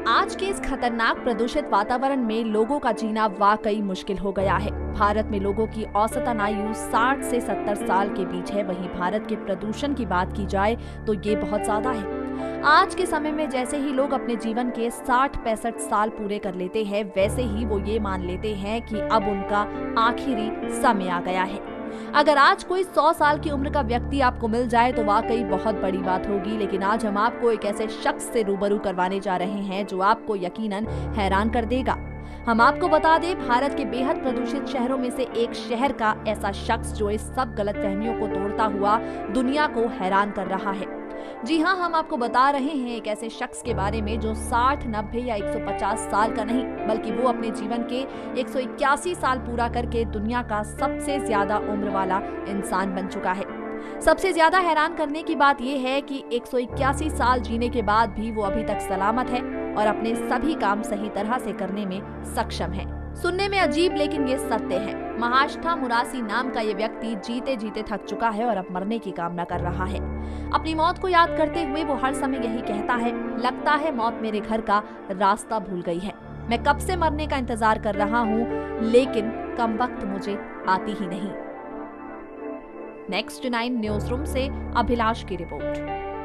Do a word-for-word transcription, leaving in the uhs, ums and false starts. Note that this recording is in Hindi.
आज के इस खतरनाक प्रदूषित वातावरण में लोगों का जीना वाकई मुश्किल हो गया है। भारत में लोगों की औसतन आयु साठ से सत्तर साल के बीच है। वहीं भारत के प्रदूषण की बात की जाए तो ये बहुत ज्यादा है। आज के समय में जैसे ही लोग अपने जीवन के साठ पैंसठ साल पूरे कर लेते हैं, वैसे ही वो ये मान लेते हैं कि अब उनका आखिरी समय आ गया है। अगर आज कोई सौ साल की उम्र का व्यक्ति आपको मिल जाए तो वाकई बहुत बड़ी बात होगी, लेकिन आज हम आपको एक ऐसे शख्स से रूबरू करवाने जा रहे हैं जो आपको यकीनन हैरान कर देगा। हम आपको बता दें, भारत के बेहद प्रदूषित शहरों में से एक शहर का ऐसा शख्स जो इस सब गलतफहमियों को तोड़ता हुआ दुनिया को हैरान कर रहा है। जी हाँ, हम आपको बता रहे हैं एक ऐसे शख्स के बारे में जो साठ, नब्बे या एक सौ पचास साल का नहीं, बल्कि वो अपने जीवन के एक सौ इक्यासी साल पूरा करके दुनिया का सबसे ज्यादा उम्र वाला इंसान बन चुका है। सबसे ज्यादा हैरान करने की बात यह है कि एक सौ इक्यासी साल जीने के बाद भी वो अभी तक सलामत है और अपने सभी काम सही तरह से करने में सक्षम है। सुनने में अजीब, लेकिन ये सत्य है। महाष्ठा मुरासी नाम का ये व्यक्ति जीते जीते थक चुका है और अब मरने की कामना कर रहा है। अपनी मौत को याद करते हुए वो हर समय यही कहता है, लगता है मौत मेरे घर का रास्ता भूल गई है। मैं कब से मरने का इंतजार कर रहा हूँ, लेकिन कमबख्त मुझे आती ही नहीं। नेक्स्ट नाइन न्यूज रूम से अभिलाष की रिपोर्ट।